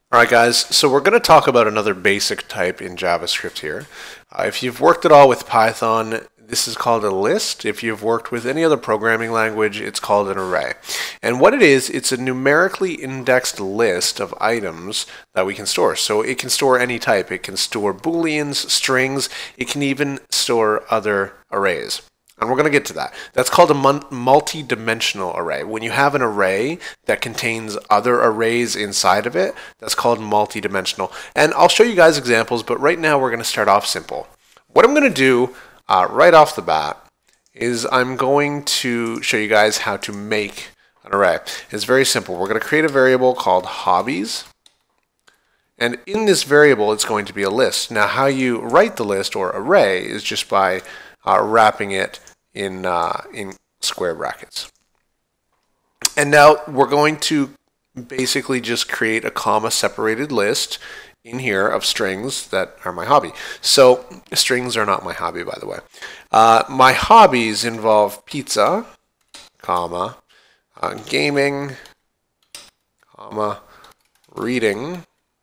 All right, guys, so we're going to talk about another basic type in JavaScript here. If you've worked at all with Python, this is called a list. If you've worked with any other programming language, it's called an array. And what it is, it's a numerically indexed list of items that we can store. So it can store any type. It can store booleans, strings. It can even store other arrays. And we're going to get to that. That's called a multi-dimensional array. When you have an array that contains other arrays inside of it, that's called multi-dimensional. And I'll show you guys examples, but right now we're going to start off simple. What I'm going to do right off the bat is I'm going to show you guys how to make an array. It's very simple. We're going to create a variable called hobbies. And in this variable, it's going to be a list. Now, how you write the list or array is just by wrapping it in square brackets. And now we're going to basically just create a comma separated list in here of strings that are my hobby. So strings are not my hobby, by the way. My hobbies involve pizza, comma, gaming, comma, reading,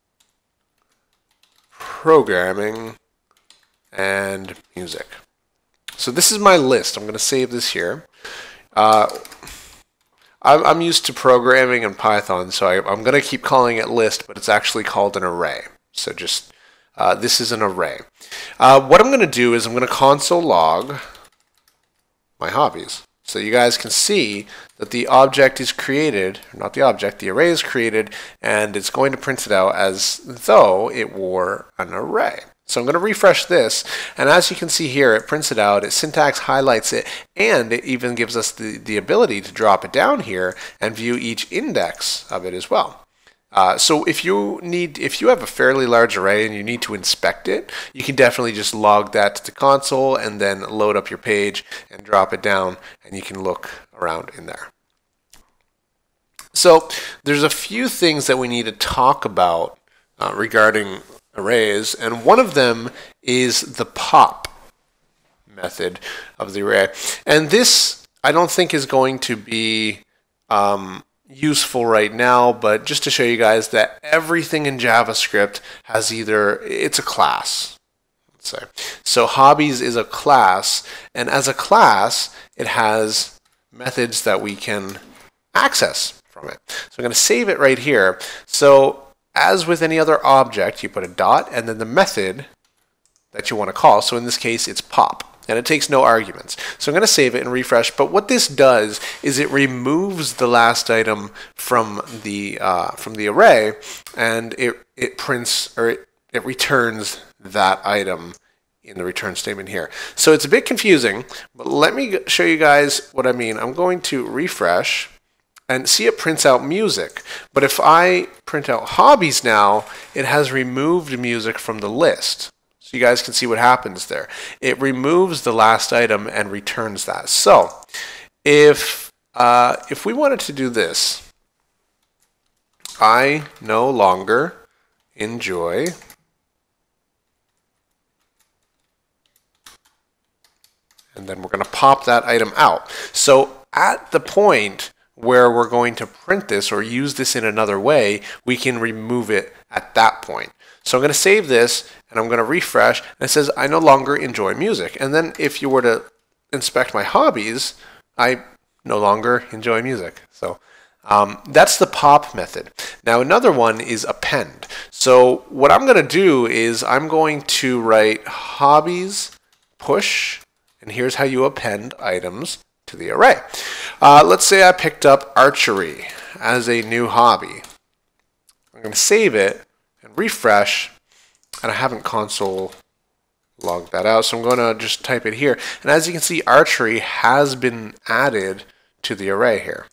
programming, and music. So this is my list. I'm going to save this here. I'm used to programming in Python, so I'm going to keep calling it list, but it's actually called an array. So just, this is an array. What I'm going to do is I'm going to console log my hobbies. So you guys can see that the object is created, not the object, the array is created, and it's going to print it out as though it were an array. So I'm going to refresh this, and as you can see here, it prints it out, it syntax highlights it, and it even gives us the ability to drop it down here and view each index of it as well. So if you have a fairly large array and you need to inspect it, you can definitely just log that to the console and then load up your page and drop it down, and you can look around in there. So there's a few things that we need to talk about regarding arrays, and one of them is the pop method of the array. And this I don't think is going to be useful right now, but just to show you guys that everything in JavaScript has it's a class, let's say. So hobbies is a class, and as a class it has methods that we can access from it. So I'm going to save it right here. So as with any other object, you put a dot and then the method that you want to call. So in this case, it's pop, and it takes no arguments. So I'm going to save it and refresh. But what this does is it removes the last item from the array, and it prints, or it returns that item in the return statement here. So it's a bit confusing, but let me show you guys what I mean. I'm going to refresh. And see, it prints out music. But if I print out hobbies now, it has removed music from the list. So you guys can see what happens there. It removes the last item and returns that. So if we wanted to do this, I no longer enjoy and then we're going to pop that item out. So at the point where we're going to print this or use this in another way, we can remove it at that point. So I'm going to save this and I'm going to refresh, and it says I no longer enjoy music. And then if you were to inspect my hobbies, I no longer enjoy music. So that's the pop method. Now another one is append. So what I'm going to do is I'm going to write hobbies push, and here's how you append items to the array. Let's say I picked up archery as a new hobby. I'm going to save it and refresh, and I haven't console logged that out, so I'm going to just type it here. And as you can see, archery has been added to the array here.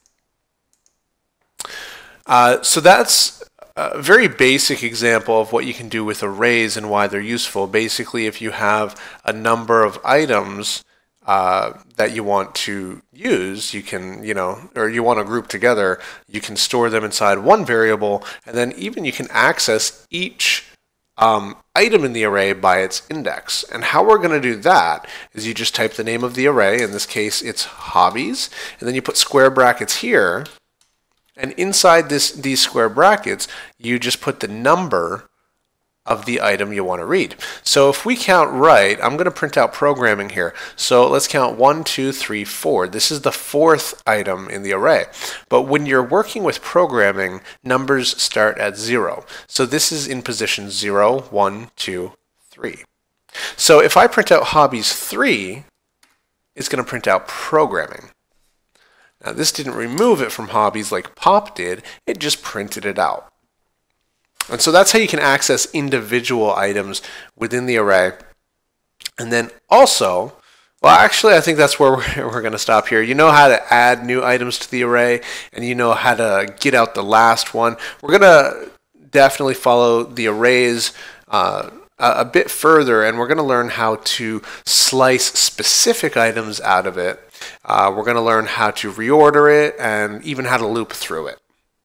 So that's a very basic example of what you can do with arrays and why they're useful. Basically, if you have a number of items that you want to use, you can, or you want to group together, you can store them inside one variable, and then even you can access each item in the array by its index. And how we're going to do that is you just type the name of the array, in this case it's hobbies, and then you put square brackets here, And inside these square brackets, you just put the number of the item you want to read. So if we count right, I'm going to print out programming here. So let's count 1, 2, 3, 4. This is the fourth item in the array. But when you're working with programming, numbers start at 0. So this is in position 0, 1, 2, 3. So if I print out hobbies 3, it's going to print out programming. Now this didn't remove it from hobbies like pop did, it just printed it out. And so that's how you can access individual items within the array. And then also, well, actually, I think that's where we're going to stop here. You know how to add new items to the array, and you know how to get out the last one. We're going to definitely follow the arrays a bit further, and we're going to learn how to slice specific items out of it. We're going to learn how to reorder it and even how to loop through it.